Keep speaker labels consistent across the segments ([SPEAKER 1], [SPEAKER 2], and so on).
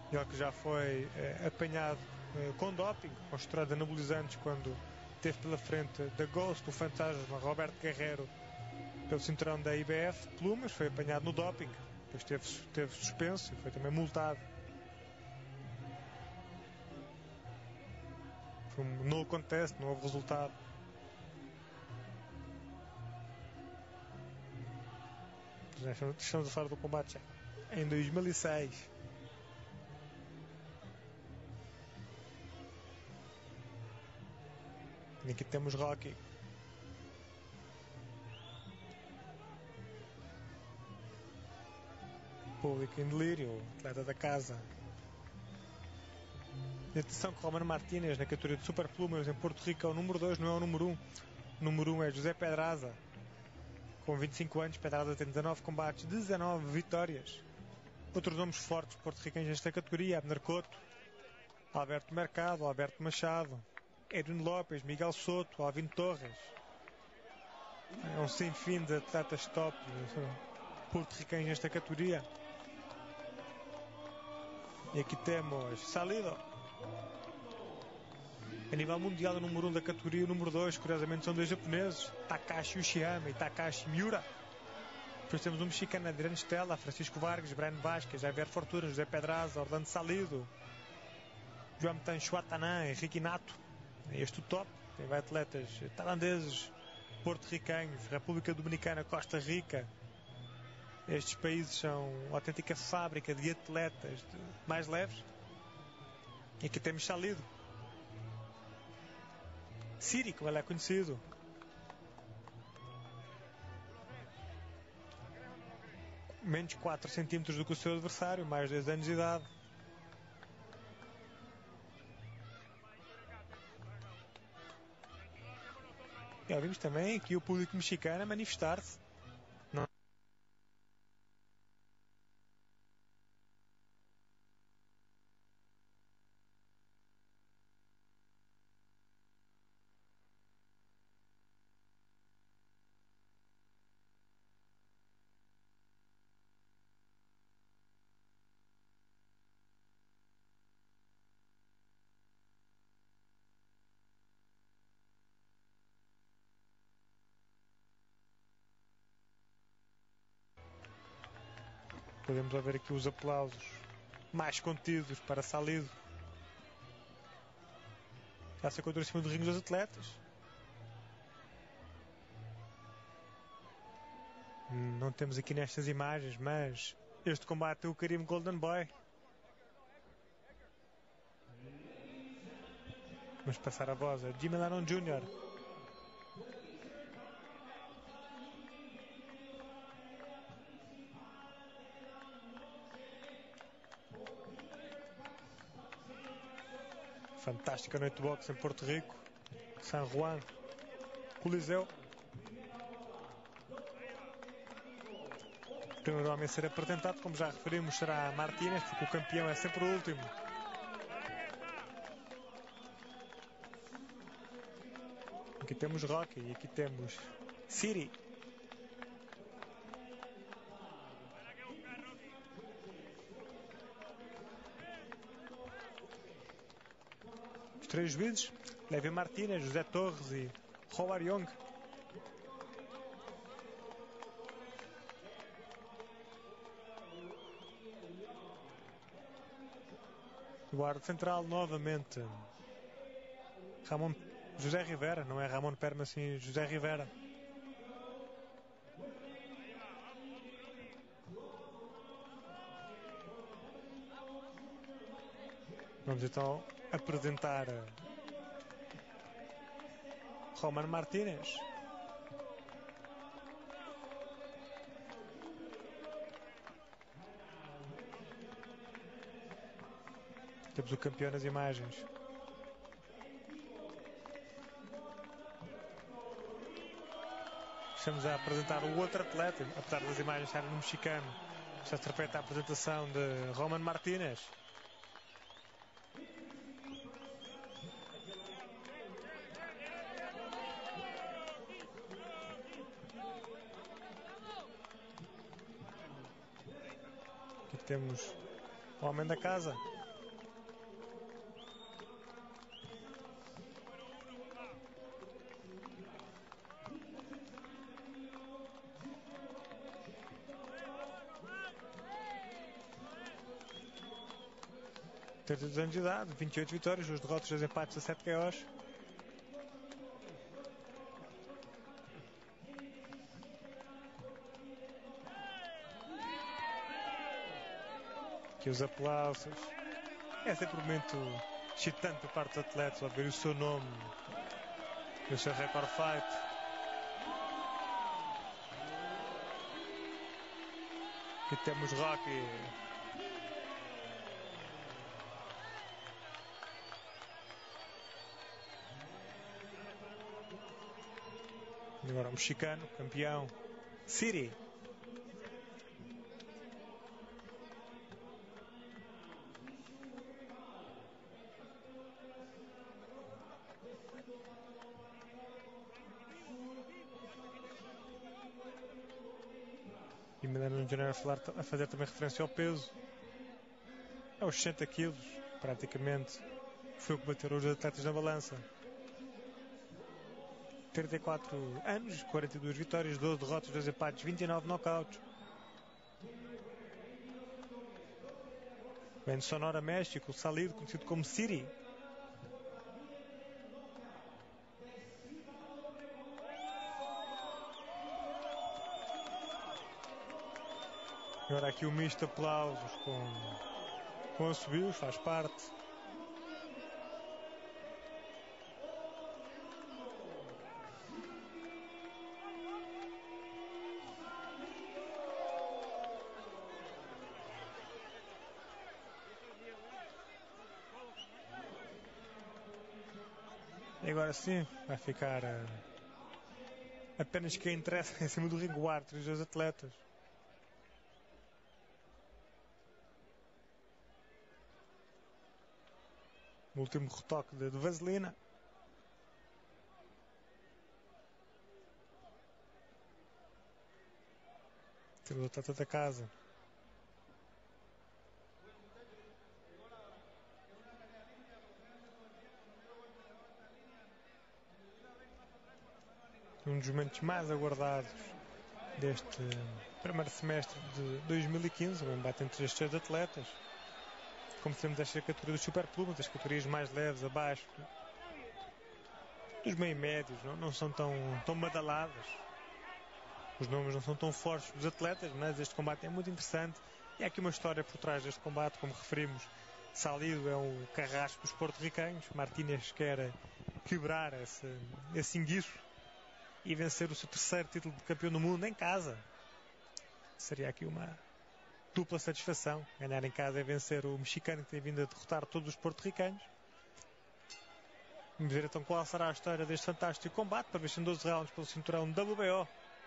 [SPEAKER 1] Ele que já foi apanhado com doping, com esteroides anabolizantes, quando teve pela frente da Ghost, o fantasma Roberto Guerreiro, pelo cinturão da IBF Plumas, foi apanhado no doping, depois teve suspenso e foi também multado. Foi um null contest, não houve resultado. Estamos a falar do combate em 2006. E aqui temos Rocky. Público em delírio, o atleta da casa. E atenção que Roman Martínez, na categoria de Super Plumas em Porto Rico, é o número 2, não é o número 1. O número 1 é José Pedraza. Com 25 anos, Pedraza tem 19 combates, 19 vitórias. Outros nomes fortes porto-riquenhos nesta categoria: Abner Couto, Alberto Mercado, Alberto Machado, Edwin Lopes, Miguel Soto, Alvin Torres. É um sem fim de atletas top porto-riquenhos nesta categoria. E aqui temos Salido. A nível mundial, o número 1 da categoria e o número 2, curiosamente, são dois japoneses, Takashi Uchiyama e Takashi Miura. Depois temos um mexicano, Adriano Stella, Francisco Vargas, Brian Vasquez, Javier Fortuna, José Pedraza, Orlando Salido, João Tancho Atanã, Henrique Nato. É este o top. Tem atletas tailandeses, porto-riquenhos, República Dominicana, Costa Rica. Estes países são uma autêntica fábrica de atletas mais leves. E aqui temos Salido. Siri, como ele é conhecido. Menos 4 cm do que o seu adversário, mais 2 anos de idade. E ouvimos também aqui o público mexicano a manifestar-se. Podemos ver aqui os aplausos mais contidos para Salido. Já se encontrou em cima do ringue dos atletas. Não temos aqui nestas imagens, mas este combate é o Karim Golden Boy. Vamos passar a voz a Jimmy Lennon Jr. Fantástica noite de boxe em Porto Rico, San Juan, Coliseu. O primeiro homem a ser apresentado, como já referimos, será Martínez, porque o campeão é sempre o último. Aqui temos Rocky e aqui temos Siri. Os três juízes, Levi Martínez, José Torres e Howard Young. Guarda central novamente José Rivera, não é Ramon Perma, sim José Rivera. Vamos então apresentar Roman Martínez. Temos o campeão nas imagens. Estamos a apresentar o outro atleta, apesar das imagens estarem no mexicano. Está-se feita a apresentação de Roman Martínez. Aqui temos o homem da casa, 32 anos de idade, 28 vitórias, 2 derrotas, 2 empates, 17 KOs. Aqui os aplausos. É sempre um momento excitante por parte dos atletas ao ver o seu nome e o seu recorde fight. Aqui temos Rocky. E agora o mexicano, campeão, City. E me lembro de janeiro a fazer também referência ao peso. Aos 60 kg, praticamente. Foi o que bateram os atletas na balança. 34 anos, 42 vitórias, 12 derrotas, 2 empates, 29 knockouts. Vem de Sonora, México, Salido, conhecido como City. Agora aqui o misto de aplausos com assobios, faz parte. E agora sim, vai ficar apenas quem interessa em cima do ringue, o árbitro e os dois atletas. O último retoque de vaselina. Temos o atleta da casa. Um dos momentos mais aguardados deste primeiro semestre de 2015, o embate entre estes dois atletas. Como temos esta categoria dos super plumas, as categorias mais leves abaixo dos meio médios, não são tão badaladas. Os nomes não são tão fortes dos atletas, mas este combate é muito interessante. E há aqui uma história por trás deste combate, como referimos. Salido é um carrasco dos porto-ricanos. Martínez quer quebrar esse inguiço e vencer o seu terceiro título de campeão do mundo em casa. Seria aqui uma dupla satisfação. Ganhar em casa é vencer o mexicano que tem vindo a derrotar todos os porto-ricanos. Vamos ver então qual será a história deste fantástico combate, para ver se em 12 rounds pelo cinturão WBO.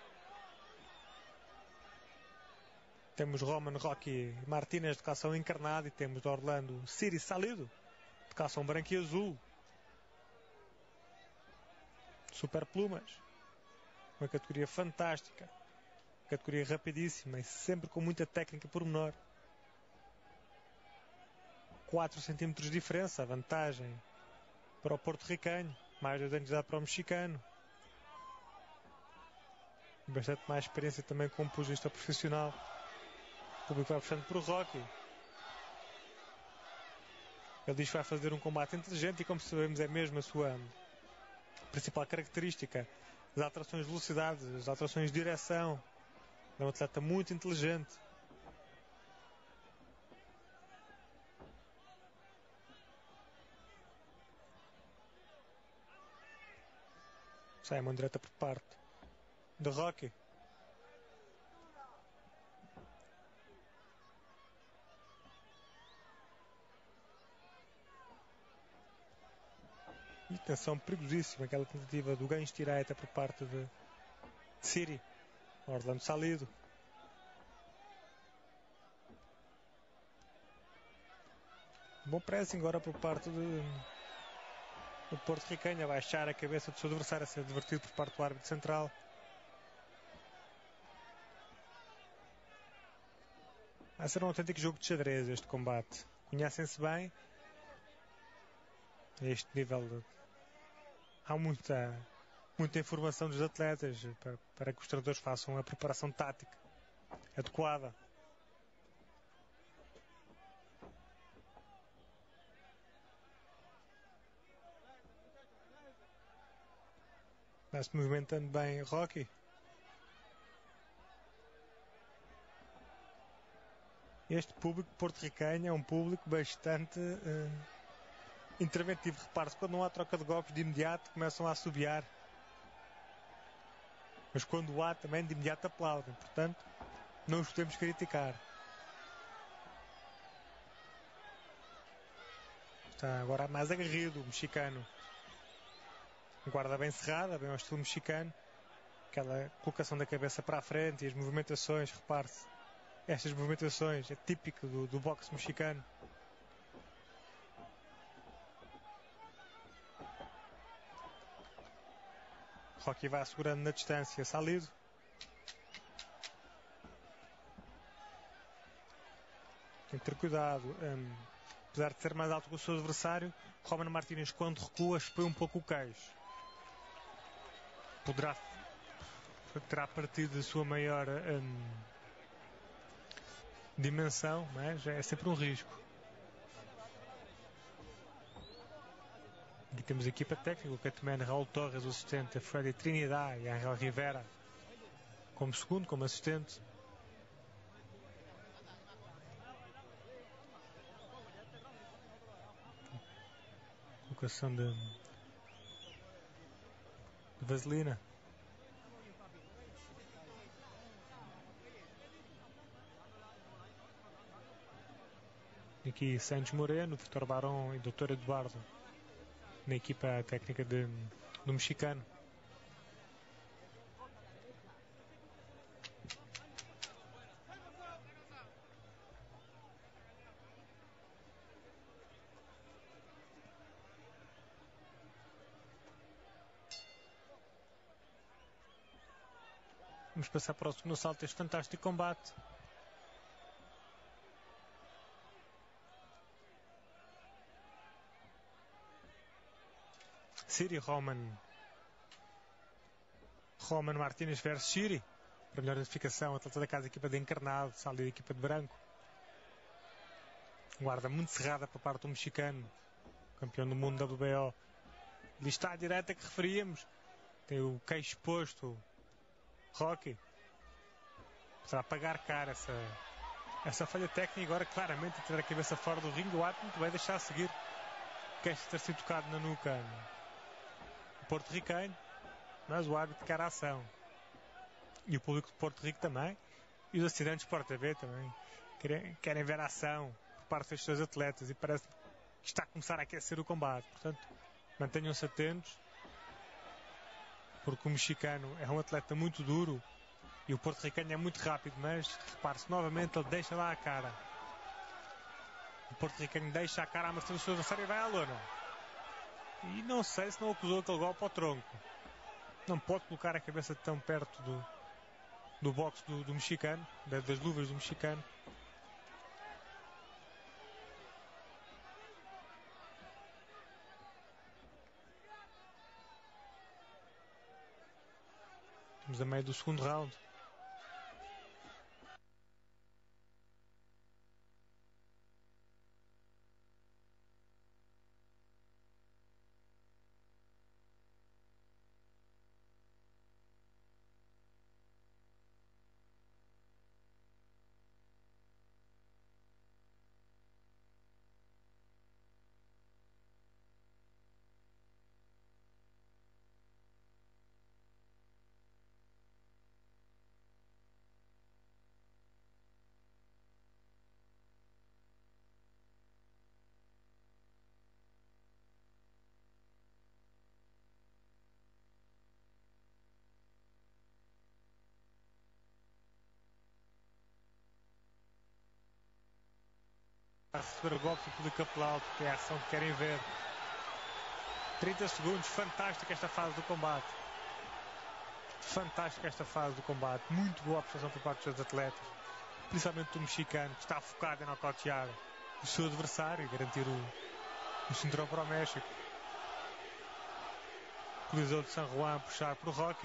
[SPEAKER 1] Temos Roman Rocky Martínez de calção encarnado e temos Orlando City Salido de calção branco e azul. Super plumas. Uma categoria fantástica. Categoria rapidíssima e sempre com muita técnica por menor. 4 cm de diferença, vantagem para o porto-ricano, mais 2 anos de idade para o mexicano. Bastante mais experiência também como pugilista profissional. O público vai puxando por Rocky. Ele diz que vai fazer um combate inteligente e, como sabemos, é mesmo a sua principal característica. As alterações de velocidade, as alterações de direção. É um atleta muito inteligente. Sai uma direta por parte de Rocky. E tensão perigosíssima, aquela tentativa do gancho direita por parte de City. Orlando Salido. Bom pressing agora por parte do porto-ricano, a baixar a cabeça do seu adversário, a ser divertido por parte do árbitro central. Vai ser um autêntico jogo de xadrez este combate. Conhecem-se bem. A este nível há muita informação dos atletas para que os treinadores façam a preparação tática adequada. Vai-se movimentando bem Rocky. Este público porto-riquenho é um público bastante interventivo. Repare-se, quando não há troca de golpes, de imediato começam a assobiar. Mas quando há, também de imediato aplaudem. Portanto, não os podemos criticar. Está agora mais aguerrido o mexicano. Guarda bem cerrada, bem ao estilo mexicano. Aquela colocação da cabeça para a frente e as movimentações, repare-se. Estas movimentações é típico do boxe mexicano. Rocky vai assegurando na distância. Salido. Tem que ter cuidado. Apesar de ser mais alto que o seu adversário, Roman Martínez, quando recua, expõe um pouco o queixo. Terá partido da sua maior dimensão, mas é sempre um risco. Aqui temos a equipa técnica, o Catman Raul Torres, o assistente, a Freddy Trinidad e a Angel Rivera como segundo, como assistente. Colocação de vaselina. Aqui Santos Moreno, Vitor Barão e Dr. Eduardo na equipa técnica do mexicano. Vamos passar para o segundo salto deste fantástico combate. Siri Roman Martínez versus Siri. Para melhor identificação, atleta da casa, equipa de encarnado, sai da equipa de branco. Guarda muito cerrada para a parte do mexicano, campeão do mundo WBO. Ali está a direita que referíamos. Tem o queixo exposto. Rocky. Será pagar cara essa falha técnica. Agora claramente a ter a cabeça fora do ringue. O árbitro muito bem deixar seguir. Queixo ter sido tocado na nuca porto-riquenho, mas o árbitro quer a ação. E o público de Porto Rico também. E os assinantes Sport TV também querem ver a ação por parte destes dois atletas. E parece que está a começar a aquecer o combate. Portanto, mantenham-se atentos, porque o mexicano é um atleta muito duro e o porto-riquenho é muito rápido. Mas repare-se novamente, ele deixa lá a cara. O porto-riquenho deixa a cara a maçã do seu adversário e vai à lona. E não sei se não acusou aquele golpe ao tronco. Não pode colocar a cabeça tão perto do boxe do mexicano, das luvas do mexicano. Estamos a meio do segundo round. A receber o golpe do público aplaude, que é a ação que querem ver. 30 segundos, fantástica esta fase do combate. Fantástica esta fase do combate. Muito boa a prestação por parte dos atletas, principalmente do mexicano, que está focado em nocautear o seu adversário e garantir o cinturão para o México. Coliseu de San Juan a puxar por Rocky.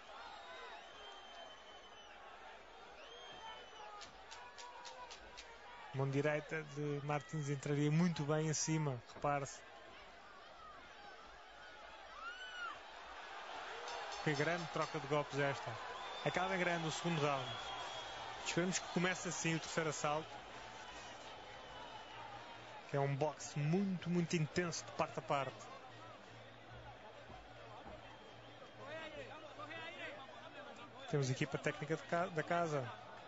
[SPEAKER 1] Mão direita de Martins entraria muito bem em cima, repare-se. Que grande troca de golpes esta. Acaba em grande o segundo round. Esperamos que comece assim o terceiro assalto. Que é um boxe muito, muito intenso de parte a parte. Temos a equipa técnica da casa.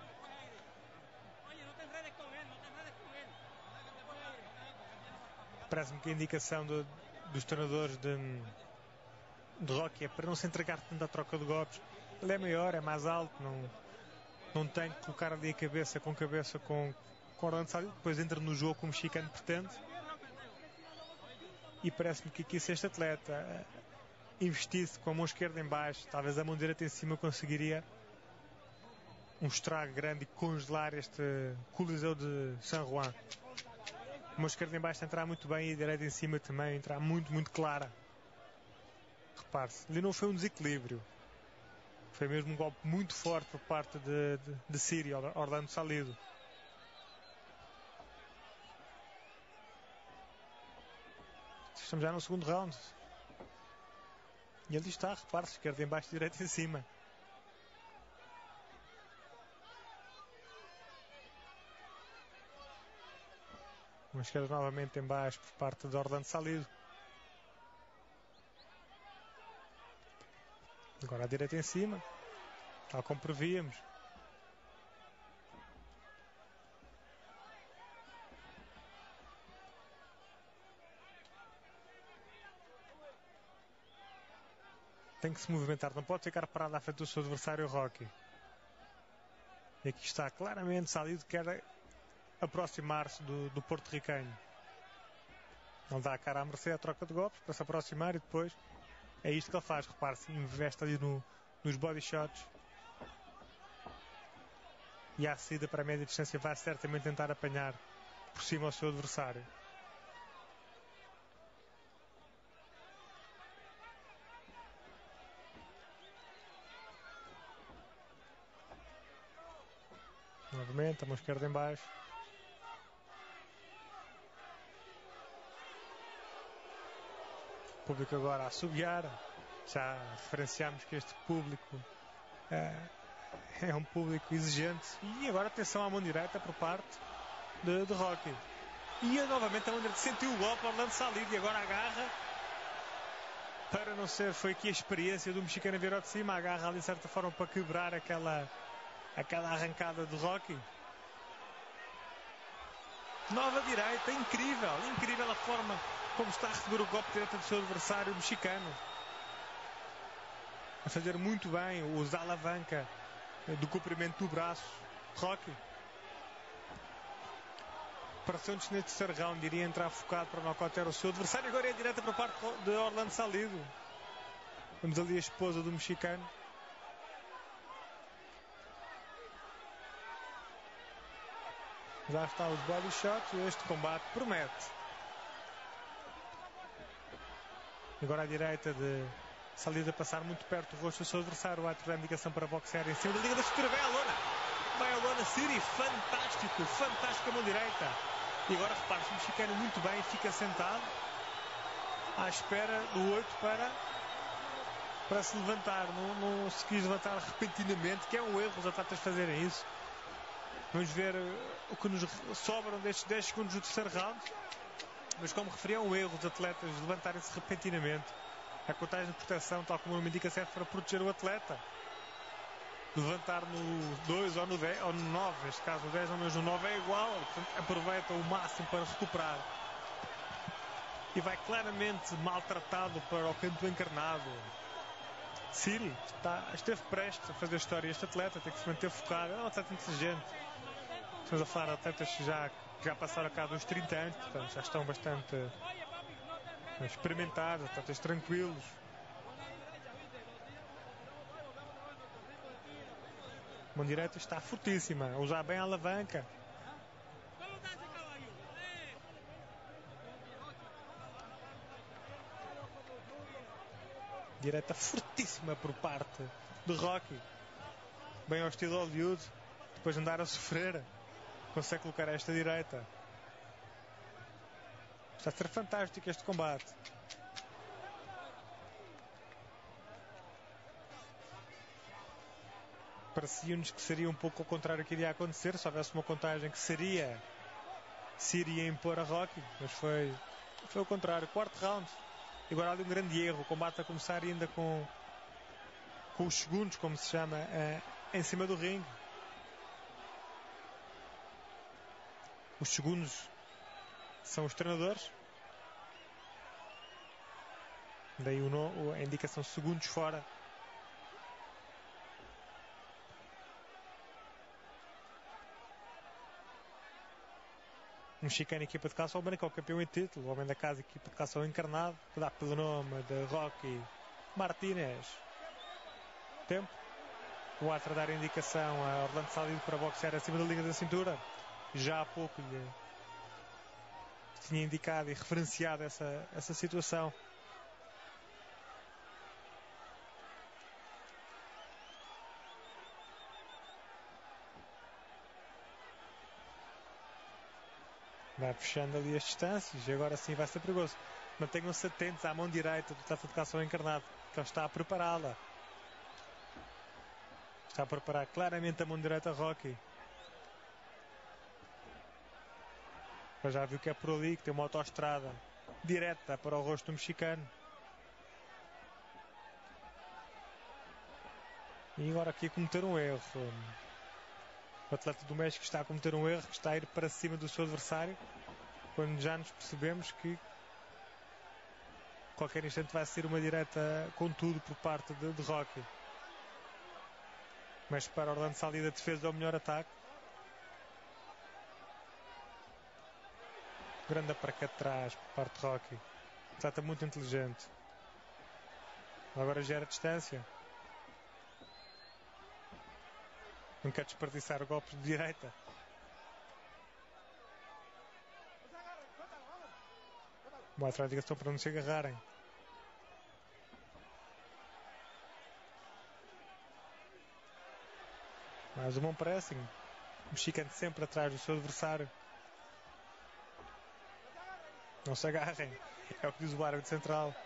[SPEAKER 1] Parece-me que a indicação dos treinadores de Rocky é para não se entregar tanto à troca de golpes. Ele é maior, é mais alto, não tem que colocar ali a cabeça com Orlando Salido. Depois entra no jogo como o mexicano pretende. E parece-me que aqui, se este atleta investisse com a mão esquerda em baixo, talvez a mão direita em cima, conseguiria um estrago grande e congelar este Coliseu de San Juan. A mão esquerda em baixo entrar muito bem e a direita em cima também entrar muito, muito clara. Repare-se, ali não foi um desequilíbrio. Foi mesmo um golpe muito forte por parte de Síria, Orlando Salido. Estamos já no segundo round. E ali está, repare-se, esquerda em baixo, direita em cima. Uma esquerda novamente em baixo por parte de Orlando Salido. Agora a direita em cima, tal como prevíamos. Tem que se movimentar, não pode ficar parado à frente do seu adversário Rocky. E aqui está claramente Salido, quer aproximar-se do porto-ricanho. Ele dá a cara à mercê, a troca de golpes para se aproximar e depois é isto que ele faz. Repare-se, investe ali nos body shots. E à saída para a média distância vai certamente tentar apanhar por cima o seu adversário. Novamente, a mão esquerda em baixo. O público agora a assobiar. Já referenciámos que este público é um público exigente. E agora atenção à mão direita por parte de Rocky. E novamente a mão direita sentiu o golpe, Orlando Salido, e agora agarra. Para não ser, foi aqui a experiência do mexicano vir ao de cima, agarra ali de certa forma para quebrar aquela arrancada de Rocky. Nova direita, incrível a forma como está a receber o golpe direto do seu adversário mexicano. A fazer muito bem, usa a alavanca do comprimento do braço. Rocky. Pareceu-nos neste terceiro round, iria entrar focado para nocautear o seu adversário. Agora é a direta por parte de Orlando Salido. Vamos ali a esposa do mexicano. Já está os body shots e este combate promete. Agora a direita de Salido a passar muito perto do rosto do seu adversário. O árbitro dá indicação para boxear em cima da liga da esquerda. Vai a lona Siri, fantástico a mão direita. E agora repare-se, o mexicano muito bem, fica sentado à espera do 8 para se levantar. Não se quis levantar repentinamente, que é um erro os atletas fazerem isso. Vamos ver o que nos sobram destes 10 segundos do terceiro round. Mas como referi, é um erro os atletas levantarem-se repentinamente. A contagem de proteção, tal como me indica, serve para proteger o atleta. Levantar no 2 ou no 10 ou no 9, neste caso no 10 ou no 9 é igual, portanto aproveita o máximo para recuperar. E vai claramente maltratado para o canto encarnado. Siri esteve prestes a fazer história. Este atleta tem que se manter focado, é um atleta inteligente. Estamos a falar de atletas que já passaram cá dos 30 anos, portanto já estão bastante experimentados, atletas tranquilos. A mão direita está fortíssima, a usar bem a alavanca. Direita fortíssima por parte de Rocky. Bem ao estilo Hollywood. Depois de andar a sofrer, consegue colocar esta direita. Está a ser fantástico este combate. Parecia-nos que seria um pouco ao contrário que iria acontecer, se houvesse uma contagem que se iria impor a Rocky, mas foi o contrário. Quarto round, e agora ali um grande erro, o combate a começar ainda com os segundos, como se chama, em cima do ringue. Os segundos são os treinadores, daí a indicação segundos fora. Um mexicano, equipa de caça ao branco, é o campeão em título, o homem da casa, equipa de caça ao encarnado, que dá pelo nome de Rocky Martínez. Tempo. O árbitro a dar indicação a Orlando Salido para boxear acima da linha da cintura. Já há pouco lhe tinha indicado e referenciado essa situação. Vai fechando ali as distâncias e agora sim vai ser perigoso. Mantenham-se atentos à mão direita do atleta de caça ao encarnado, que ele está a prepará-la. Está a preparar claramente a mão direita a Rocky. Mas já viu que é por ali, que tem uma autoestrada direta para o rosto do mexicano. E agora aqui a cometer um erro. O atleta do México está a cometer um erro, que está a ir para cima do seu adversário, quando já nos percebemos que qualquer instante vai ser uma direta com tudo por parte de Rocky. Mas para Orlando Salido a defesa é o melhor ataque. Grande para trás por parte de Rocky. Atleta muito inteligente. Agora gera distância. Não quer desperdiçar golpes de direita. Boa atrás de ligação para não se agarrarem. Mais um bom pressing. O mexicano sempre atrás do seu adversário. Não se agarrem. É o que diz o árbitro central.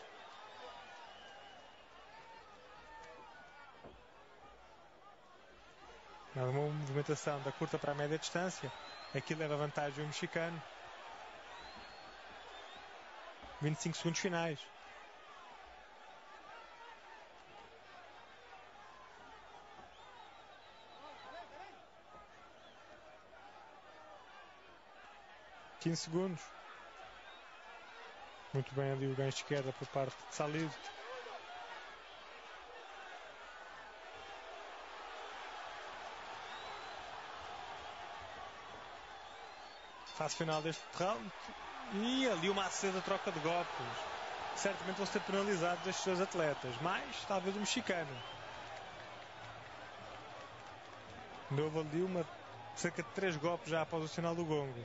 [SPEAKER 1] Uma movimentação da curta para a média distância. Aqui leva vantagem o mexicano. 25 segundos finais. ...15 segundos. Muito bem ali o gancho de esquerda por parte de Salido. Fase final deste round. E ali uma acesa troca de golpes. Certamente vão ser penalizados estes dois atletas. Mais talvez o mexicano. Houve ali cerca de 3 golpes já após o sinal do gongo.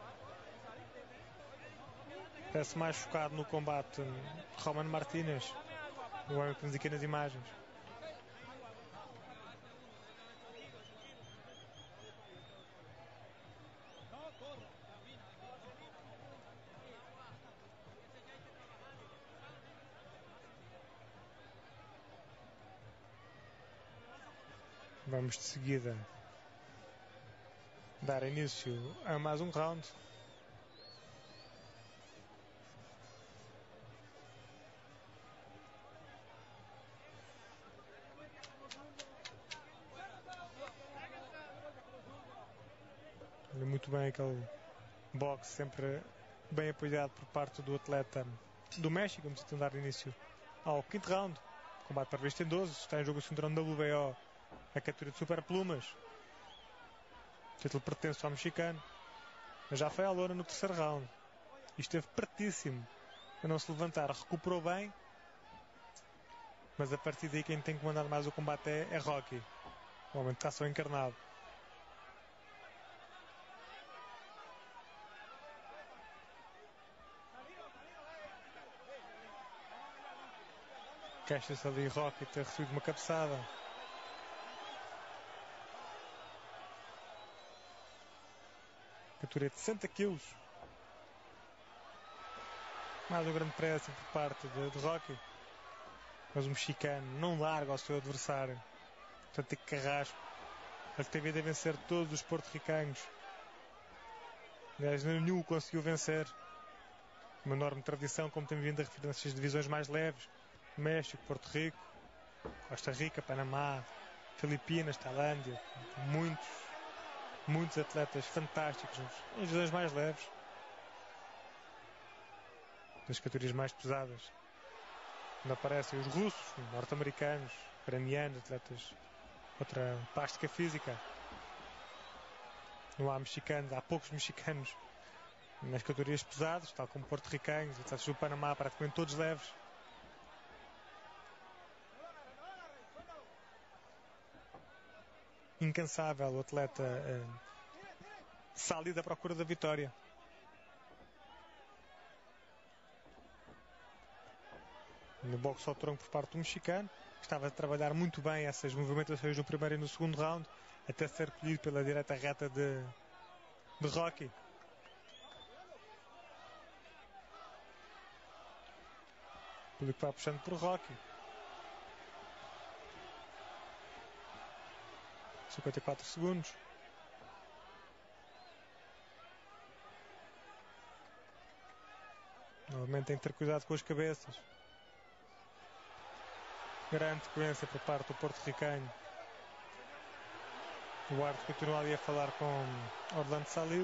[SPEAKER 1] Parece mais focado no combate Roman Martínez, o homem que nos aqui nas imagens. Vamos de seguida dar início a mais um round. Muito bem aquele boxe sempre bem apoiado por parte do atleta do México. Vamos tentar dar início ao quinto round. Combate previsto em 12. Está em jogo o cinturão da WBO, a categoria de super plumas. O título pertence ao mexicano, mas já foi à lona no terceiro round e esteve pertíssimo a não se levantar. Recuperou bem, mas a partir daí quem tem comandado mais o combate é Rocky, o homem de caça ao encarnado. Queixa-se ali Rocky ter recebido uma cabeçada. Categoria de 60 kg. Mais um grande pressing por parte de Rocky. Mas o mexicano não larga ao seu adversário. Atlético Carrasco. Ele tem vindo a vencer todos os porto-ricanos. Aliás, nenhum conseguiu vencer. Uma enorme tradição, como temos vindo a referir nessas divisões mais leves. México, Porto Rico, Costa Rica, Panamá, Filipinas, Tailândia. Muitos atletas fantásticos nas divisões mais leves. Nas categorias mais pesadas. Onde aparecem os russos, norte-americanos, ucranianos, atletas outra plástica física. Não há mexicanos, há poucos mexicanos nas categorias pesadas, tal como porto-ricanos, atletas do Panamá, praticamente todos leves. Incansável o atleta Salid à procura da vitória. No boxe ao tronco por parte do mexicano, estava a trabalhar muito bem essas movimentações no primeiro e no segundo round, até ser colhido pela direita reta de Rocky. O público vai puxando por Rocky. 54 segundos. Novamente tem que ter cuidado com as cabeças. Grande sequência por parte do porto-ricano. O árbitro continua ali a falar com Orlando Salid.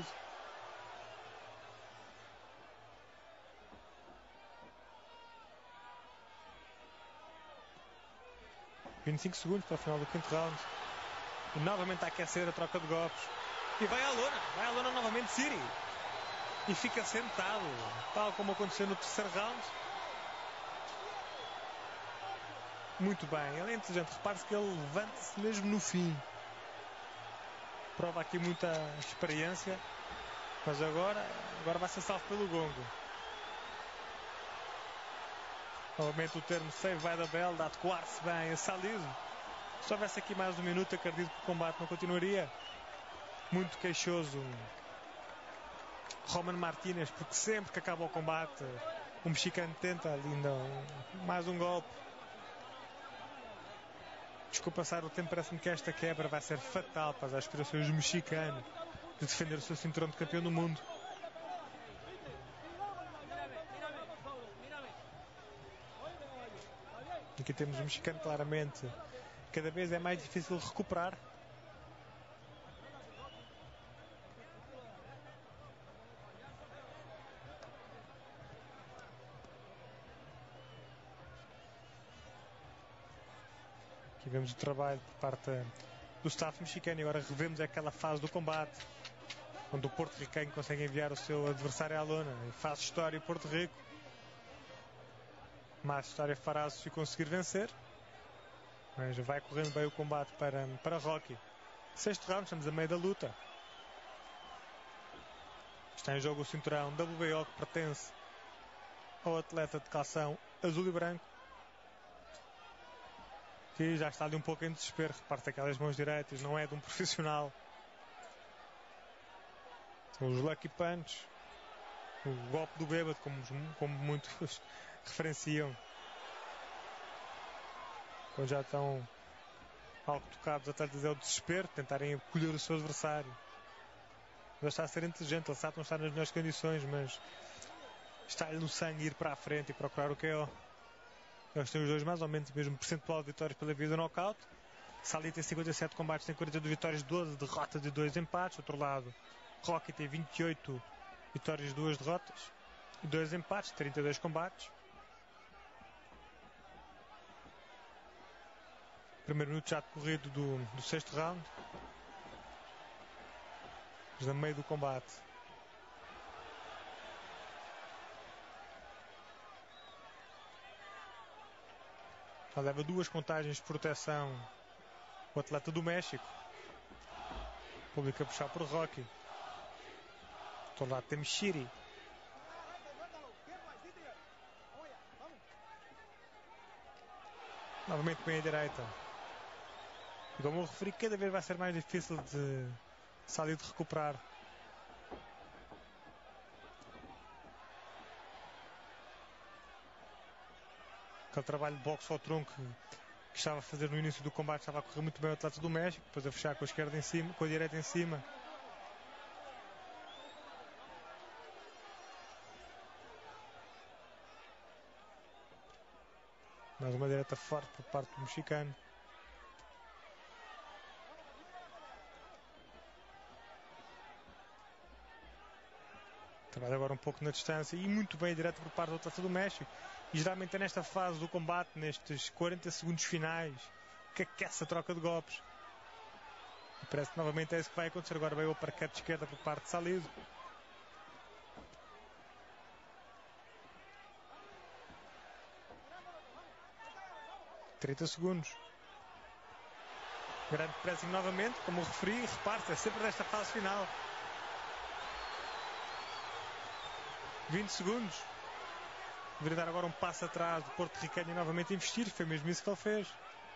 [SPEAKER 1] ...25 segundos para o final do quinto round. E novamente a aquecer a troca de golpes. E vai à lona novamente Siri. E fica sentado, tal como aconteceu no terceiro round. Muito bem, ele é inteligente. Repare-se que ele levanta-se mesmo no fim. Prova aqui muita experiência. Mas agora vai ser salvo pelo gongo. Novamente o termo save by the bell, dá adequar-se bem a Salid. Se houvesse aqui mais um minuto, acredito que o combate não continuaria. Muito queixoso Roman Martínez, porque sempre que acaba o combate o mexicano tenta ainda mais um golpe. Desculpa passar o tempo, parece-me que esta quebra vai ser fatal para as aspirações do mexicano de defender o seu cinturão de campeão do mundo. Aqui temos o mexicano claramente. Cada vez é mais difícil recuperar. Aqui vemos o trabalho por parte do staff mexicano. E agora revemos aquela fase do combate onde o porto-ricano consegue enviar o seu adversário à lona e faz história em Porto Rico. Mais história fará se conseguir vencer. Mas vai correndo bem o combate para Rocky. Sexto round, estamos a meio da luta. Está em jogo o cinturão WBO, que pertence ao atleta de calção azul e branco, que já está ali um pouco em desespero. Reparte aquelas mãos direitas, não é de um profissional. São os Lucky Punch, o golpe do bêbado, como muitos referenciam. Quando já estão algo tocados, os atletas é o desespero, tentarem acolher o seu adversário. Ele está a ser inteligente, ele sabe que não está nas melhores condições, mas está-lhe no sangue ir para a frente e procurar o KO. Eles têm os dois mais ou menos o mesmo percentual de vitórias pela via do knockout. Salid tem 57 combates, tem 42 vitórias, 12 derrotas e 2 empates. Do outro lado, Rocky tem 28 vitórias e 2 derrotas e 2 empates, 32 combates. Primeiro minuto já decorrido do sexto round. Já no meio do combate. Já leva 2 contagens de proteção o atleta do México. O público a puxar por Rocky. Do outro lado temos Shiri. Novamente bem à direita. E como eu referi, cada vez vai ser mais difícil de Salid de recuperar. Aquele trabalho de boxe ao tronco que estava a fazer no início do combate, estava a correr muito bem o atleta do México, depois a fechar com a esquerda em cima, com a direita em cima. Mais uma direita forte por parte do mexicano. Trabalha agora um pouco na distância e muito bem direto por parte do atleta do México. E geralmente é nesta fase do combate, nestes 40 segundos finais, que aquece a troca de golpes. E parece que novamente é isso que vai acontecer. Agora vai o uppercut de esquerda por parte de Salido. $30. Grande pressing novamente, como referi, repare-se, é sempre nesta fase final. 20 segundos. Deveria dar agora um passo atrás do porto-riquenho e novamente investir. Foi mesmo isso que ele fez.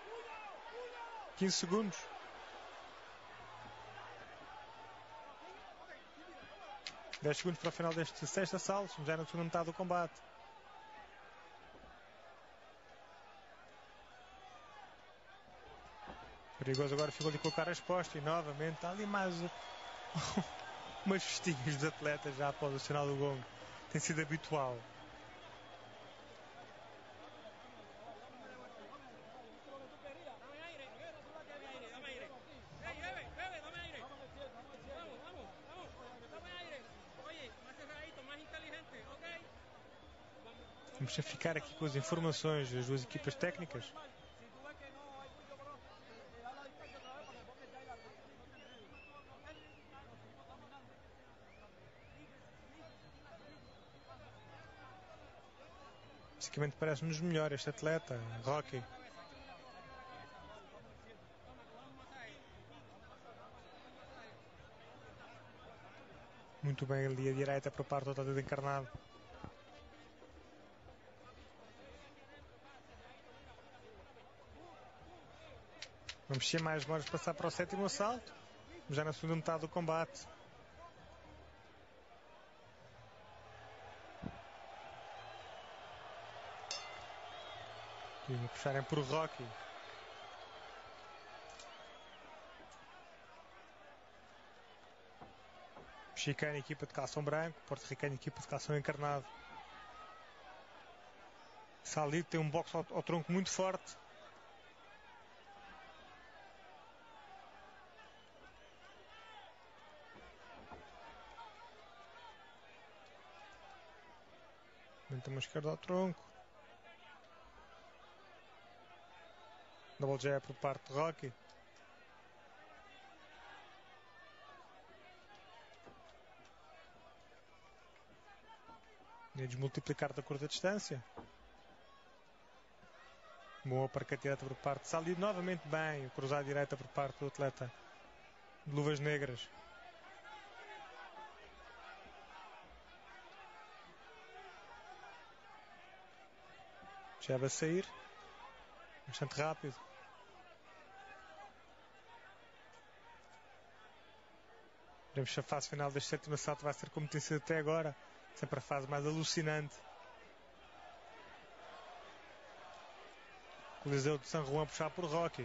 [SPEAKER 1] 15 segundos. $10 segundos para o final deste sexto assalto. Já na segunda metade do combate. Perigoso agora ficou de colocar a resposta. E novamente está ali mais umas festinhas dos atletas já após o sinal do gongo. Tem sido habitual. Vamos a ficar aqui com as informações das duas equipas técnicas. Basicamente parece-nos melhor este atleta, Rocky. Muito bem ali a direita para o parte do atleta encarnado. Vamos ser mais demoras passar para o sétimo assalto. Já na segunda metade do combate. E puxarem por Rocky. Mexicano, equipa de calção branco. Porto-Ricano, equipa de calção encarnado. Salido tem um boxe ao tronco muito forte. Mantém uma esquerda ao tronco. Double jab por parte de Rocky. E desmultiplicar da curta distância. Boa uppercut direta por parte de Salido. Novamente bem. O cruzado direita por parte do atleta de luvas negras. Jab a sair. Bastante rápido. Veremos se a fase final deste sétimo assalto vai ser como tem sido até agora. Sempre a fase mais alucinante. Coliseu de San Juan puxar por Rocky.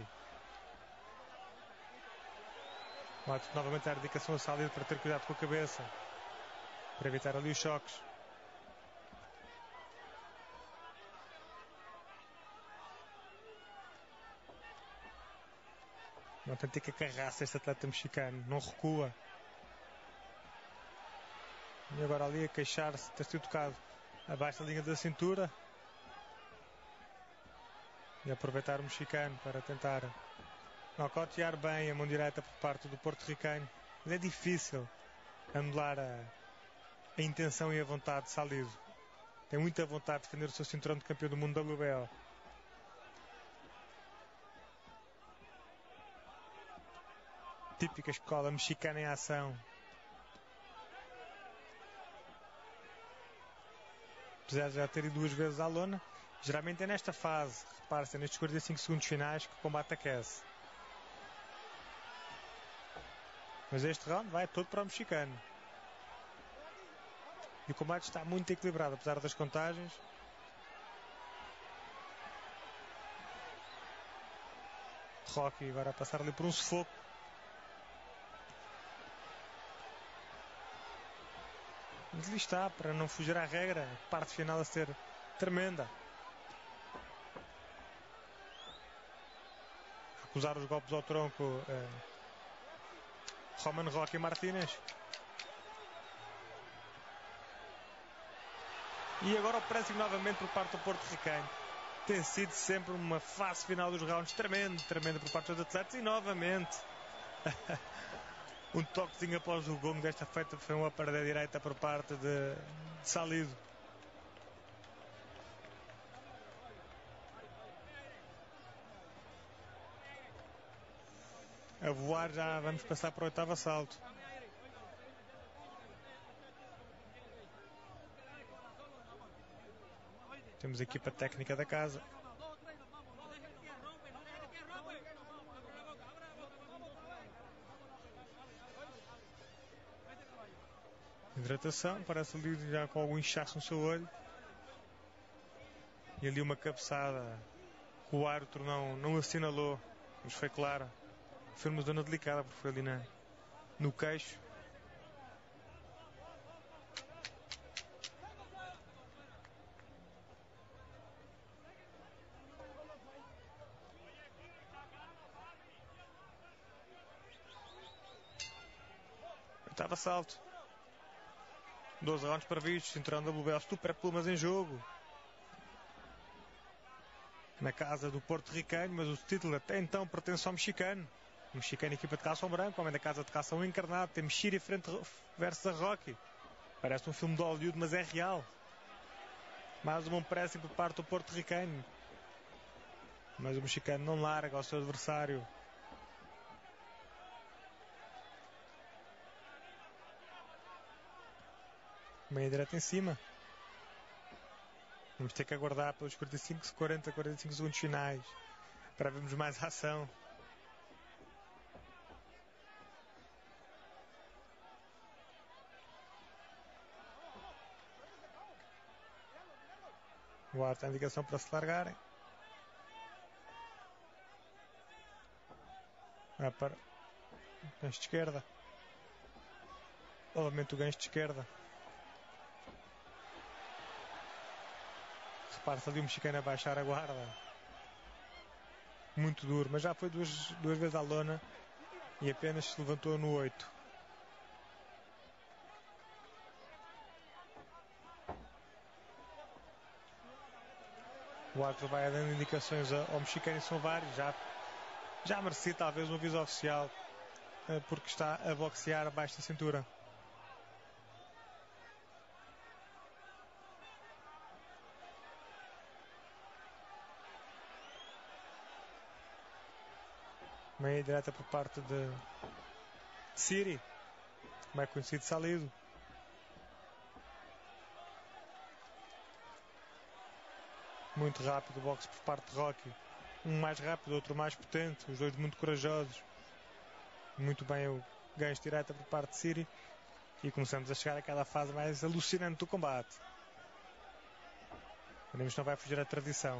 [SPEAKER 1] Bate novamente a dedicação a Salido para ter cuidado com a cabeça. Para evitar ali os choques. Uma autêntica carraça este atleta mexicano. Não recua. E agora ali a queixar-se de ter sido tocado abaixo da linha da cintura. E aproveitar o mexicano para tentar nocautear bem a mão direita por parte do porto-ricano. Mas é difícil anular a intenção e a vontade de Salido. Tem muita vontade de defender o seu cinturão de campeão do mundo WBO. Típica escola mexicana em ação. Apesar de já ter ido 2 vezes à lona, geralmente é nesta fase, repare-se, nestes 45 segundos finais que o combate aquece. Mas este round vai todo para o mexicano. E o combate está muito equilibrado, apesar das contagens. Rocky agora a passar ali por um sufoco. Mas ali está, para não fugir à regra, a parte final a ser tremenda. Acusar os golpes ao tronco Roman Rocky Martínez. E agora o pressing novamente por parte do porto-ricano. Tem sido sempre uma fase final dos rounds tremenda por parte dos atletas. E novamente um toquezinho após o gongo. Desta feita foi uma perda direita por parte de Salido. A voar, já vamos passar para o oitavo assalto. Temos a equipa técnica da casa. Hidratação, parece ali já com algum inchaço no seu olho. E ali uma cabeçada que o árbitro não assinalou, mas foi clara. Foi uma zona delicada porque foi ali no queixo. Oitavo assalto. 12 rounds previstos, cinturão da WBL, Super Pumas em jogo. Na casa do porto-ricano, mas o título até então pertence ao mexicano. O mexicano, equipa de calção branco, homem da casa de calção encarnado. Tem Shiri frente versus a Rocky. Parece um filme de Hollywood, mas é real. Mais um pressing por parte do porto-ricano. Mas o mexicano não larga ao seu adversário. Meia direta em cima. Vamos ter que aguardar pelos 45 segundos finais para vermos mais ação. O árbitro tem a indicação para se largarem. Vai para o gancho de esquerda. Novamente o gancho de esquerda. Repare-se ali o mexicano a baixar a guarda. Muito duro, mas já foi duas vezes à lona e apenas se levantou no 8. O árbitro vai dando indicações ao mexicano e são vários. Já merecia talvez um aviso oficial porque está a boxear abaixo da cintura. Meia direta por parte de Siri, mais conhecido Salido. Muito rápido o boxe por parte de Rocky. Um mais rápido, outro mais potente. Os dois muito corajosos. Muito bem o gancho direta por parte de Siri. E começamos a chegar àquela fase mais alucinante do combate. Veremos que não vai fugir à tradição.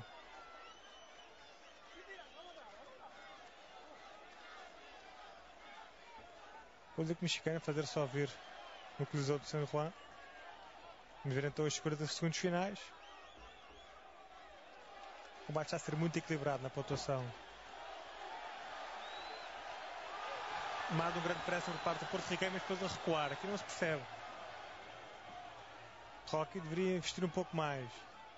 [SPEAKER 1] O público mexicano a fazer só vir no Coliseu de San Juan. Vamos ver então os 40 segundos finais. O combate está a ser muito equilibrado na pontuação. Mais um grande pressão por parte do porto-ricano, mas depois a recuar. Aqui não se percebe. Rocky deveria investir um pouco mais.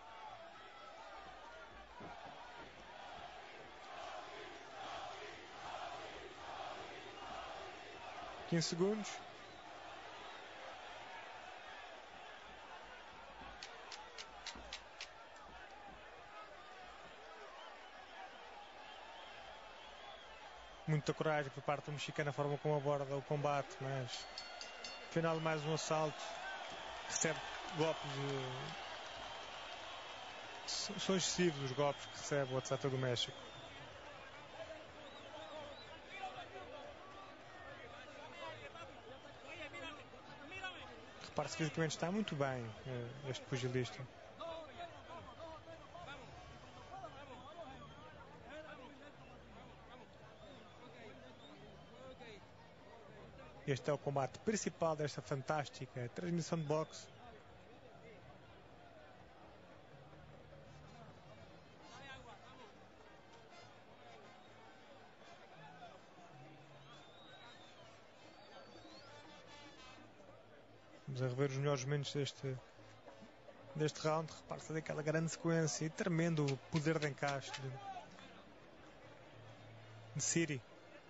[SPEAKER 1] ...15 segundos. Muita coragem por parte do mexicano, a forma como aborda o combate, mas... final de mais um assalto. Recebe golpes são excessivos os golpes que recebe o atleta do México. Repare-se que fisicamente está muito bem este pugilista. Este é o combate principal desta fantástica transmissão de boxe. Vamos a rever os melhores momentos deste round. Repare-se daquela grande sequência e tremendo poder de encaixe de Siri.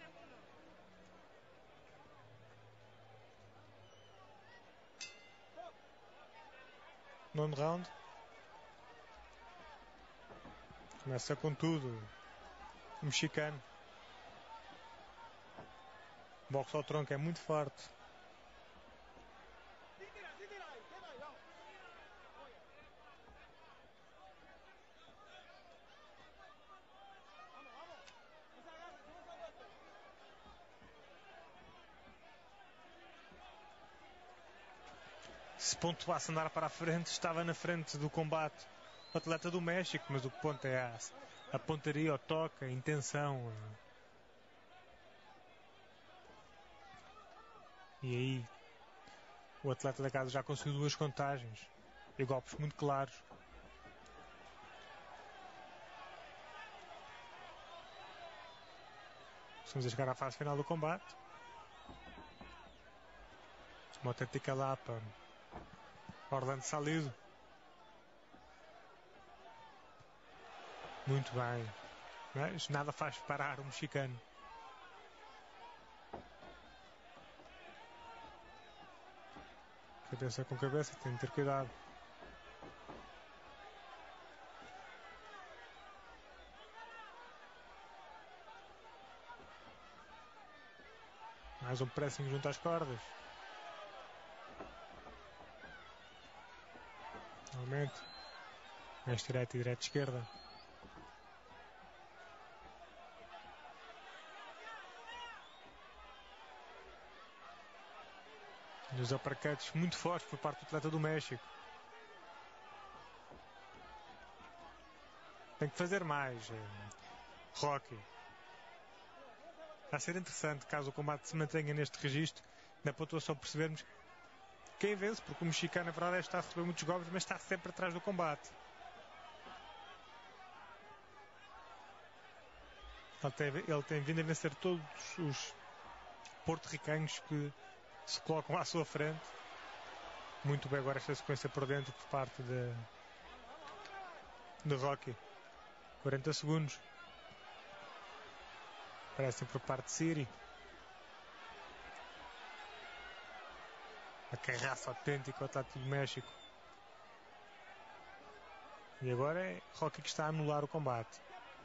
[SPEAKER 1] Nono round. Começa com tudo. O mexicano. Boxe ao tronco é muito forte. Se pontuasse andar para a frente, estava na frente do combate o atleta do México, mas o ponto é a pontaria, o toque, a intenção. E aí, o atleta da casa já conseguiu 2 contagens e golpes muito claros. Estamos a chegar à fase final do combate. Uma autêntica lapa. Orlando Salido. Muito bem. Mas nada faz parar o mexicano. Cabeça com cabeça, tem de ter cuidado. Mais um pressing junto às cordas. Novamente. Mais direita e direita esquerda. E os uppercuts muito fortes por parte do atleta do México. Tem que fazer mais. Rocky. Vai ser interessante caso o combate se mantenha neste registro. Na pontuação percebermos quem vence, porque o mexicano na verdade está a receber muitos golpes, mas está sempre atrás do combate. Ele tem vindo a vencer todos os porto-ricanos que se colocam à sua frente. Muito bem agora esta sequência por dentro por parte de Rocky. 40 segundos. Parecem por parte de Siri. A carraça autêntica ao atleta do México. E agora é Rocky que está a anular o combate.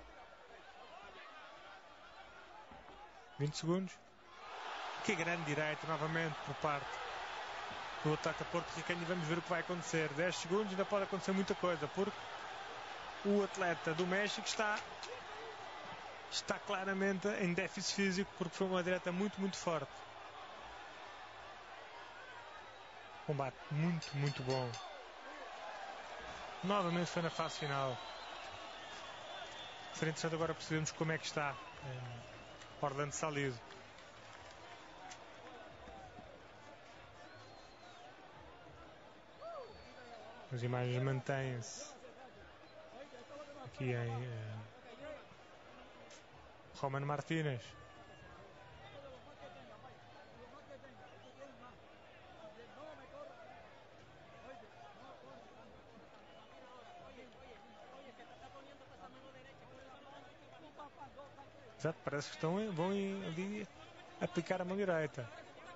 [SPEAKER 1] 20 segundos. Que grande direita novamente por parte do atleta porto-ricano. E vamos ver o que vai acontecer. 10 segundos, ainda pode acontecer muita coisa, porque o atleta do México está claramente em déficit físico, porque foi uma direita muito, muito forte. Combate muito, muito bom. Novamente foi na fase final. Será interessante agora percebermos como é que está Orlando Salido. As imagens mantêm-se aqui em Roman Martínez. Exato, parece que vão ali aplicar a mão direita.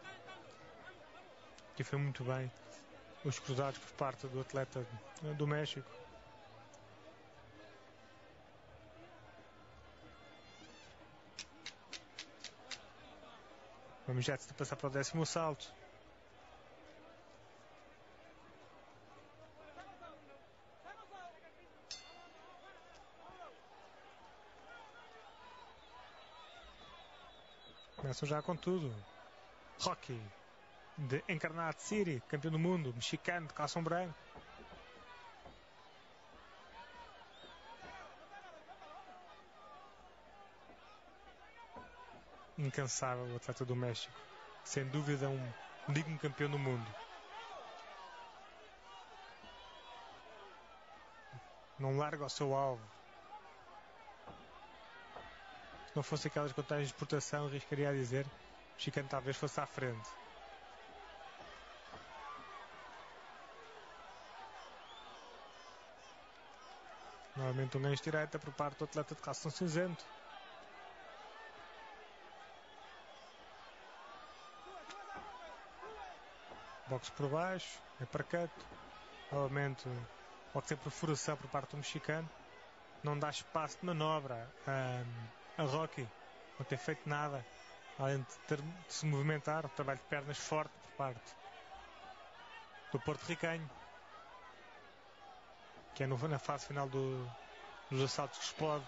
[SPEAKER 1] Que foi muito bem os cruzados por parte do atleta do México. Vamos já passar para o 10º assalto. Começam já com tudo. Rocky de Encarnado City, campeão do mundo, mexicano de calção branco. Incansável o atleta do México. sem dúvida um digno campeão do mundo. Não larga o seu alvo. Se não fosse aquelas contagens de exportação, arriscaria a dizer que o mexicano talvez fosse à frente. Novamente um gancho direita por parte do atleta de calção cinzento. Boxe por baixo, é parquete. Novamente pode ser perfuração por parte do mexicano. Não dá espaço de manobra a Rocky. Não ter feito nada além de se movimentar. Um trabalho de pernas forte por parte do porto-ricanho, que é na fase final dos assaltos que explode.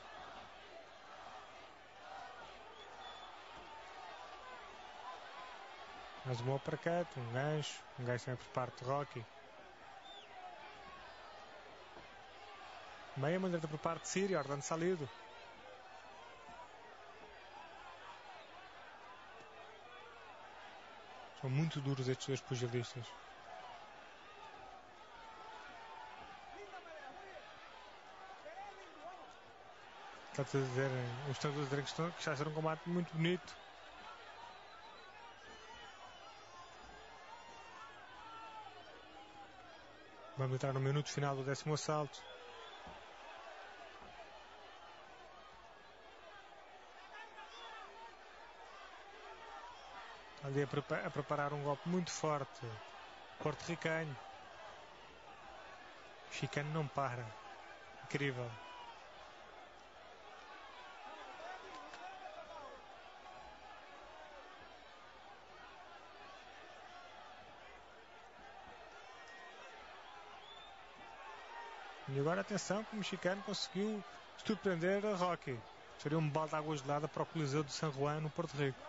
[SPEAKER 1] Mais um uppercut, um gancho também por parte de Rocky. Meia maneira por parte de Sírio, Orlando Salido. São muito duros estes dois pugilistas. Está-te a dizer, os treinadores a dizer que está a ser um combate muito bonito. Vamos entrar no minuto final do 10º assalto. Ali a preparar um golpe muito forte. Porto-ricanho. O mexicano não para. Incrível. E agora atenção que o mexicano conseguiu surpreender a Rocky. Seria um balde de água gelada para o Coliseu de San Juan no Porto Rico.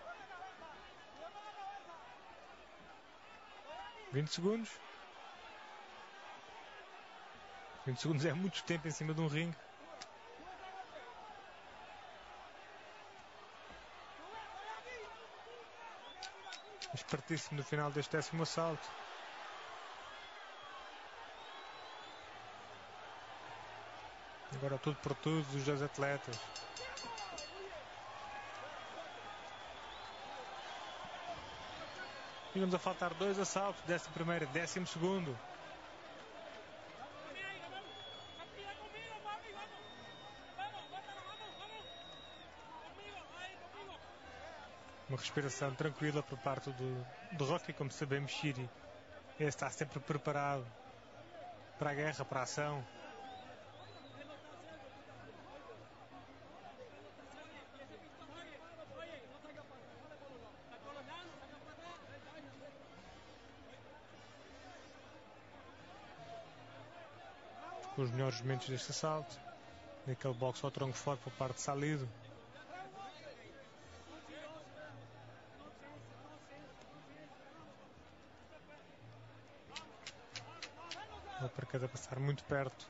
[SPEAKER 1] 20 segundos. 20 segundos é muito tempo em cima de um ringue. Espertíssimo no final deste 10º assalto. Agora tudo por tudo dos dois atletas. E vamos a faltar 2 assaltos, 11º e 12º. Uma respiração tranquila por parte do Rocky, como sabemos, Shiri. Ele está sempre preparado para a guerra, para a ação. Com os melhores momentos deste assalto, naquele boxe ao tronco forte por parte de Salido. O uppercut a passar muito perto.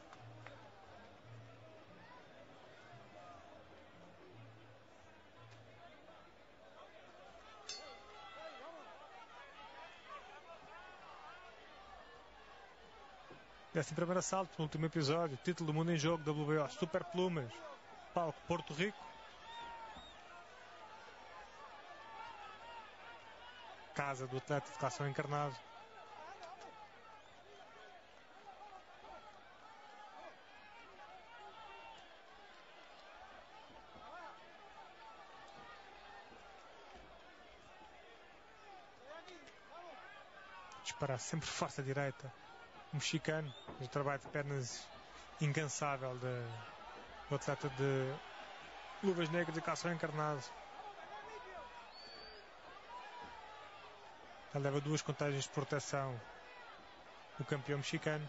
[SPEAKER 1] Desse primeiro assalto no último episódio, título do mundo em jogo, WBO Super Plumas, palco Porto Rico. Casa do atleta de calção encarnado. Disparar sempre força direita. O mexicano, o trabalho de pernas incansável do atleta de luvas negras e calção encarnado. Ele leva 2 contagens de proteção. O campeão mexicano.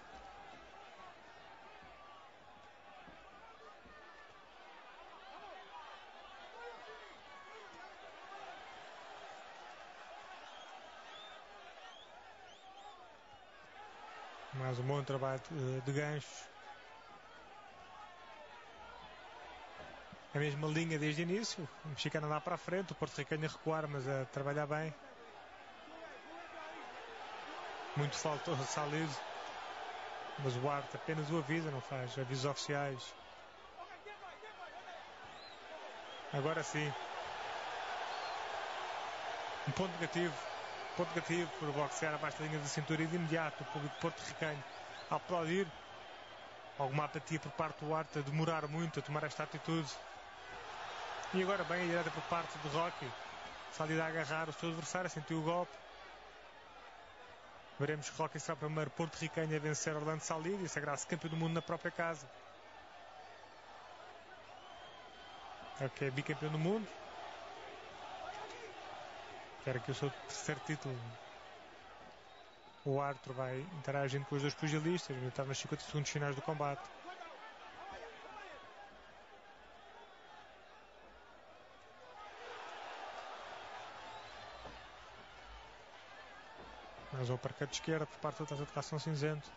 [SPEAKER 1] Mais um bom trabalho de ganchos. A mesma linha desde o início. O mexicano a andar para a frente, o porto-ricanho a recuar, mas a trabalhar bem. Muito faltoso Salid, mas o árbitro apenas o avisa, não faz avisos oficiais. Agora sim, um ponto negativo por boxear abaixo da linha da cintura, e de imediato o público porto-ricanho a aplaudir. Alguma apatia por parte do árbitro a demorar muito a tomar esta atitude. E agora bem a direita por parte de Rocky. Salida a agarrar o seu adversário, sentiu o golpe. Veremos que Rocky será o primeiro porto-ricanho a vencer Orlando Salida e sagrar-se campeão do mundo na própria casa. É bicampeão do mundo. Quer aqui o seu terceiro título. O árbitro vai interagindo com os dois pugilistas, vai estar nos 50 segundos finais do combate. Mais um uppercut de esquerda por parte da taça de ração cinzento.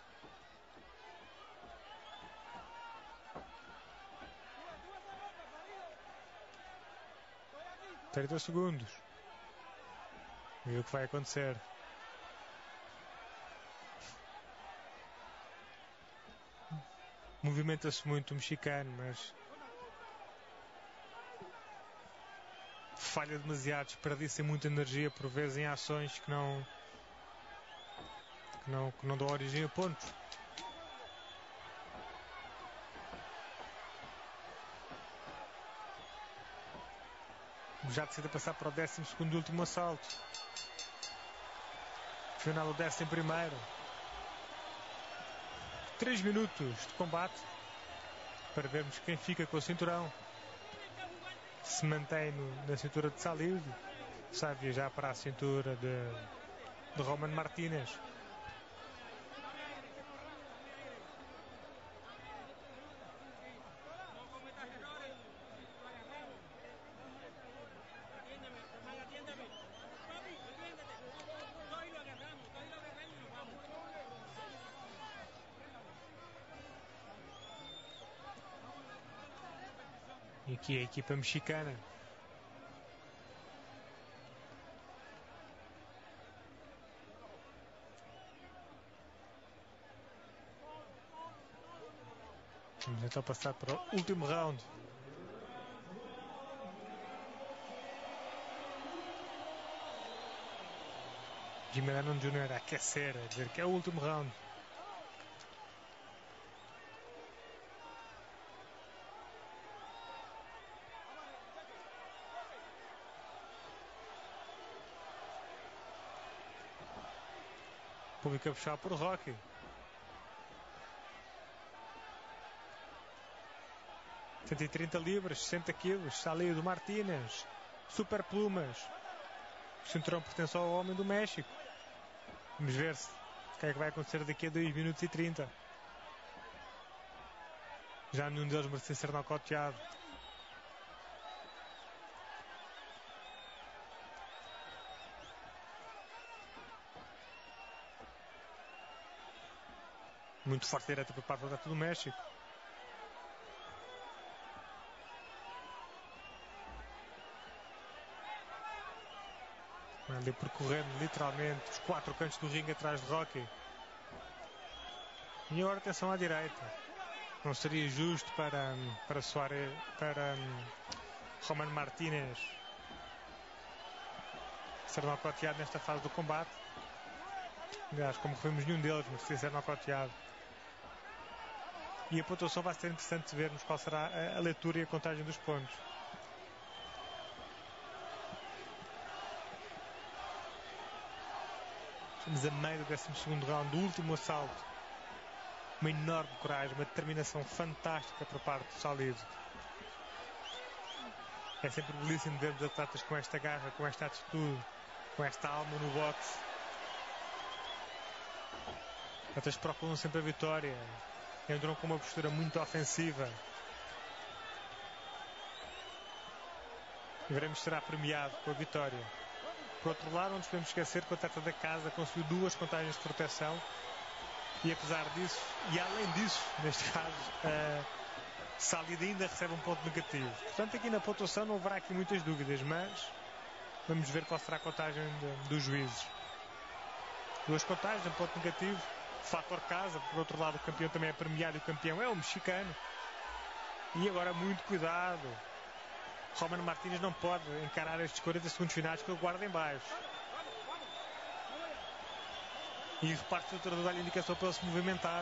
[SPEAKER 1] Trinta segundos. E o que vai acontecer? Movimenta-se muito o mexicano, mas falha demasiado, desperdiça muita energia por vezes em ações que não dão origem a pontos. Já decide passar para o 12º e último assalto. Final o 11º. 3 minutos de combate para vermos quem fica com o cinturão. Se mantém na cintura de Salid, sai viajar para a cintura de Roman Martínez. E aqui a equipa mexicana. Vamos então passar para o último round. Jimmy Lennon Jr. a aquecer, a dizer que é o último round. Público a puxar por Rocky. $130 libras, 60 quilos, Salida Martínez, super plumas. O cinturão pertence ao homem do México. Vamos ver o que é que vai acontecer daqui a 2 minutos e 30. Já nenhum deles merecia ser nocauteado. Muito forte direita por parte do atleta do México. Ali percorrendo literalmente os 4 cantos do ringue atrás de Rocky. E agora atenção à direita. Não seria justo para Roman Martínez ser nocauteado nesta fase do combate. Aliás, como vimos, nenhum deles merecia ser nocauteado. E a pontuação vai ser interessante de vermos qual será a leitura e a contagem dos pontos. Estamos a meio do 12º round, do último assalto. Uma enorme coragem, uma determinação fantástica por parte do Salid. É sempre belíssimo vermos atletas com esta garra, com esta atitude, com esta alma no boxe. Atletas procuram sempre a vitória, entram com uma postura muito ofensiva. E veremos se será premiado com a vitória. Por outro lado, não nos podemos esquecer que o atleta da casa conseguiu 2 contagens de proteção e apesar disso, e além disso, neste caso, Salida ainda recebe um ponto negativo. Portanto, aqui na pontuação não haverá aqui muitas dúvidas, mas vamos ver qual será a contagem dos juízes. Duas contagens, um ponto negativo. Fator casa, por outro lado o campeão também é premiado e o campeão é o mexicano. E agora muito cuidado. Roman Martínez não pode encarar estes 40 segundos finais que ele guarda em baixo. E reparte que o treinador dá-lhe indicação para ele se movimentar.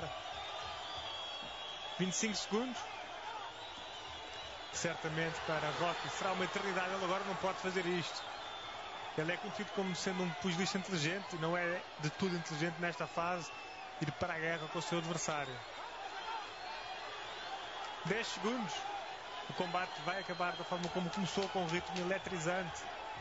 [SPEAKER 1] 25 segundos. Certamente para Rocky será uma eternidade. Ele agora não pode fazer isto. Ele é conhecido como sendo um pugilista inteligente e não é de tudo inteligente nesta fase ir para a guerra com o seu adversário. 10 segundos. O combate vai acabar da forma como começou, com um ritmo eletrizante.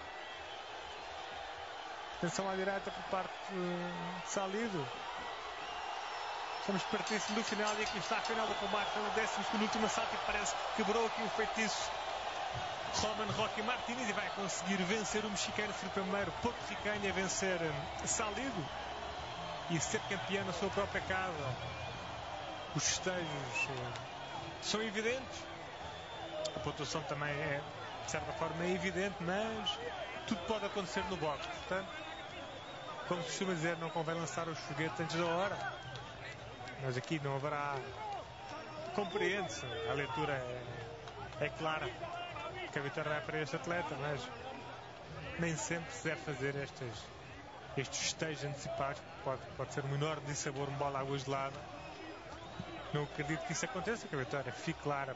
[SPEAKER 1] Atenção à direita por parte de Salido. Estamos pertíssimo do final e aqui está a final do combate. Foi o 12º último assalto e parece que quebrou aqui o feitiço Roman Rocky Martínez e vai conseguir vencer o mexicano. Ser o primeiro porto-ricano a vencer Salido e ser campeão na sua própria casa. Os festejos são evidentes. A pontuação também é, de certa forma, evidente, mas tudo pode acontecer no boxe. Portanto, como se costuma dizer, não convém lançar os foguetes antes da hora. Mas aqui não haverá. Compreende-se, a leitura é clara que a vitória vai para este atleta, mas nem sempre se deve fazer estes festejos antecipados. Pode ser um enorme dissabor, uma bola à água gelada. Não acredito que isso aconteça, que a vitória fique clara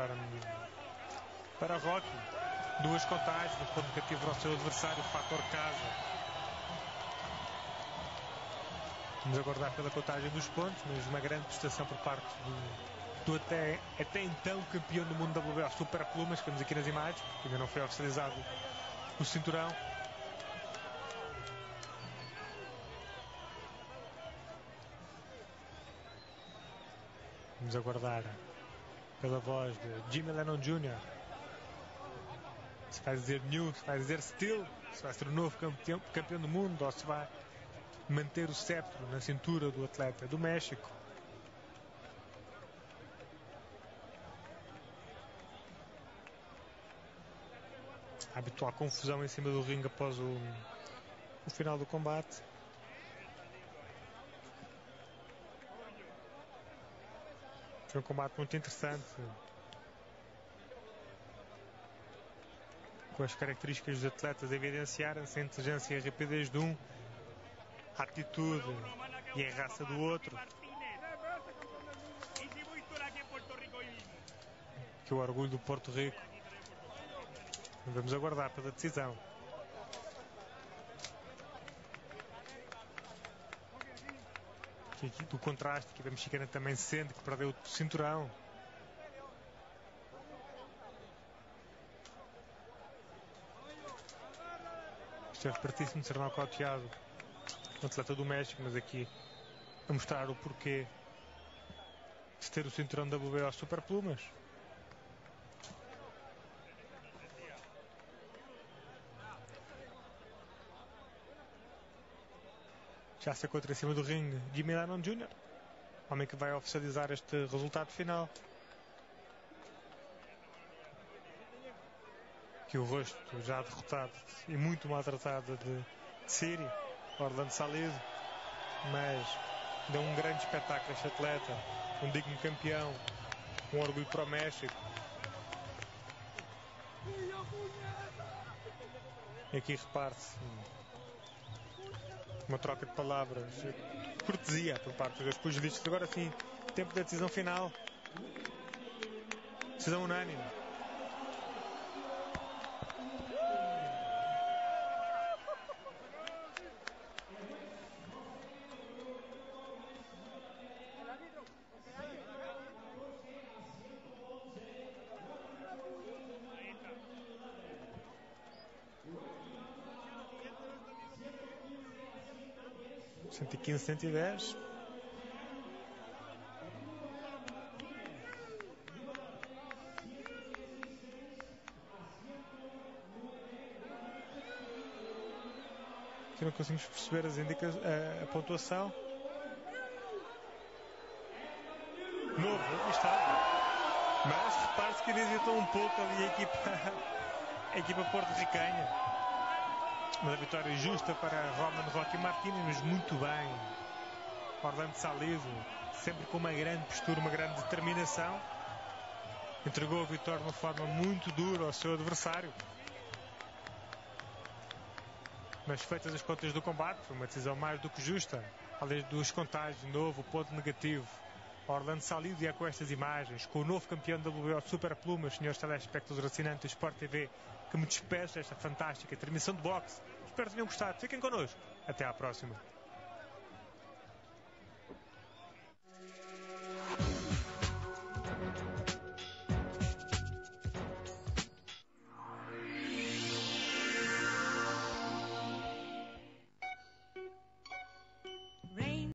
[SPEAKER 1] para Rocky. Duas contagens, um ponto negativo ao seu adversário, o fator casa. Vamos aguardar pela contagem dos pontos, mas uma grande prestação por parte do até então campeão do mundo da WBO Super Plumas, que vemos aqui nas imagens, porque ainda não foi oficializado o cinturão. Vamos aguardar pela voz de Jimmy Lennon Jr. Se vai dizer new, se vai dizer still, se vai ser o novo campeão do mundo ou se vai manter o cetro na cintura do atleta do México. A habitual confusão em cima do ringue após o final do combate. Foi um combate muito interessante, com as características dos atletas a evidenciarem-se, a inteligência e a rapidez de um, a atitude e a raça do outro, que é o orgulho do Porto Rico. Vamos aguardar pela decisão. Aqui do contraste, que a mexicana também sente que perdeu o cinturão. Esteve pertíssimo de ser nocauteado o atleta do México, mas aqui a mostrar o porquê de ter o cinturão da WBO Super Plumas. Já se encontra em cima do ringue Jimmy Lennon Jr., homem que vai oficializar este resultado final. Que o rosto já derrotado e muito maltratado de Siri, Orlando Salido, mas deu um grande espetáculo este atleta, um digno campeão, um orgulho para o México. E aqui repare-se uma troca de palavras, cortesia por parte dos pugilistas. Agora sim, tempo da decisão final. Decisão unânime. Cento e 110. Aqui não conseguimos perceber a pontuação. Novo, aqui está. Mas repare-se que hesitou um pouco ali a equipa porto-ricana. Uma vitória justa para Roman Roque Martínez, mas muito bem. Orlando Salido, sempre com uma grande postura, uma grande determinação. Entregou a vitória de uma forma muito dura ao seu adversário. Mas feitas as contas do combate, foi uma decisão mais do que justa. Além dos contagens, de novo, ponto negativo. Orlando Salido, e é com estas imagens, com o novo campeão da WBO Super Plumas, senhores telespectadores assinantes do Sport TV, que me despeço desta fantástica transmissão de boxe. Espero que tenham gostado. Fiquem connosco. Até à próxima.